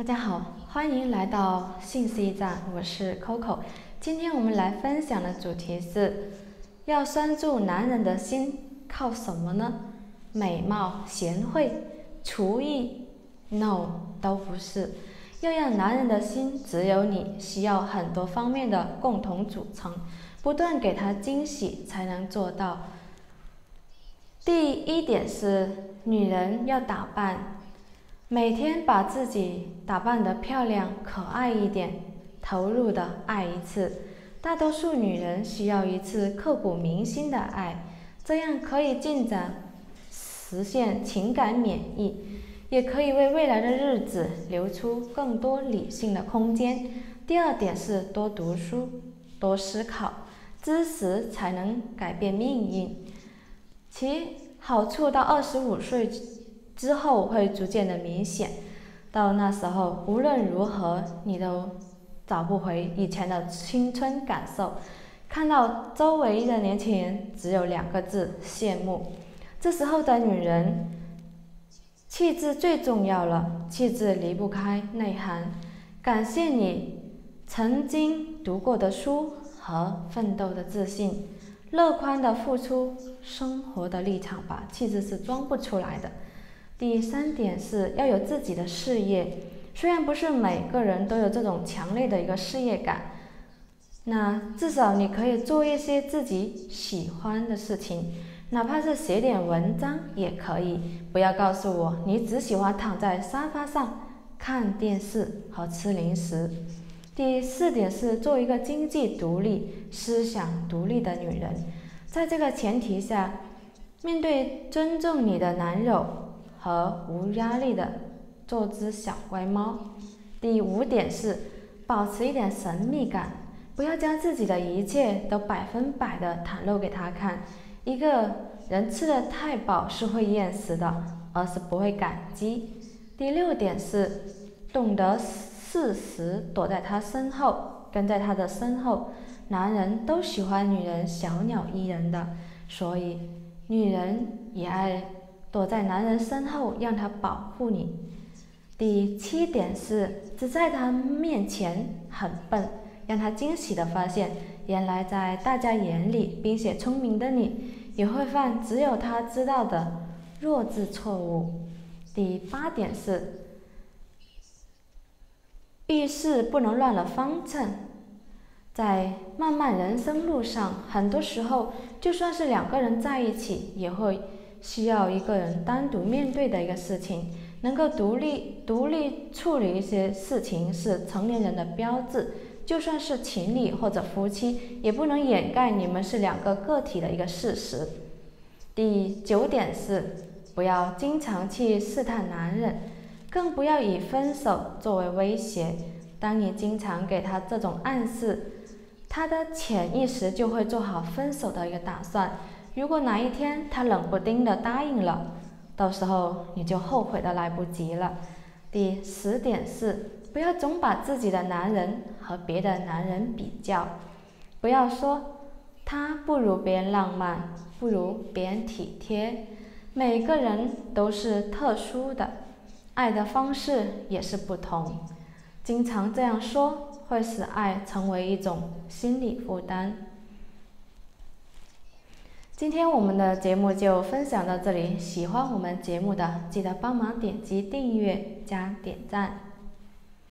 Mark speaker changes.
Speaker 1: 家好，欢迎来到信息站，我是 Coco。今天我们来分享的主题是：要拴住男人的心，靠什么呢？美貌、贤惠、厨艺 ？No， 都不是。要让男人的心只有你，需要很多方面的共同组成，不断给他惊喜才能做到。第一点是，女人要打扮。每天把自己打扮得漂亮可爱一点，投入的爱一次。大多数女人需要一次刻骨铭心的爱，这样可以进展实现情感免疫，也可以为未来的日子留出更多理性的空间。第二点是多读书，多思考，知识才能改变命运。其好处到25岁之后会逐渐的明显，到那时候无论如何你都找不回以前的青春感受。看到周围的年轻人只有2个字：羡慕。这时候的女人气质最重要了，气质离不开内涵。感谢你曾经读过的书和奋斗的自信，乐观的付出生活的立场吧，气质是装不出来的。第3点是要有自己的事业，虽然不是每个人都有这种强烈的一个事业感，那至少你可以做一些自己喜欢的事情，哪怕是写点文章也可以。不要告诉我你只喜欢躺在沙发上看电视和吃零食。第4点是做一个经济独立、思想独立的女人，在这个前提下，面对尊重你的男友和无压力的做只小乖猫。第5点是保持一点神秘感，不要将自己的一切都100%的袒露给他看。一个人吃得太饱是会厌食的，而是不会感激。第6点是懂得适时躲在他身后，跟在他的身后。男人都喜欢女人小鸟依人的，所以女人也爱躲在男人身后，让他保护你。第7点是只在他面前很笨，让他惊喜地发现，原来在大家眼里并且聪明的你，也会犯只有他知道的弱智错误。第8点是遇事不能乱了方寸。在漫漫人生路上，很多时候就算是2个人在一起，也会需要一个人单独面对的一个事情。能够独立处理一些事情是成年人的标志，就算是情侣或者夫妻，也不能掩盖你们是2个个体的一个事实。第9点是不要经常去试探男人，更不要以分手作为威胁。当你经常给他这种暗示，他的潜意识就会做好分手的一个打算。如果哪一天他冷不丁的答应了，到时候你就后悔的来不及了。第10点是不要总把自己的男人和别的男人比较，不要说他不如别人浪漫，不如别人体贴。每个人都是特殊的，爱的方式也是不同。经常这样说会使爱成为一种心理负担。今天我们的节目就分享到这里，喜欢我们节目的记得帮忙点击订阅加点赞。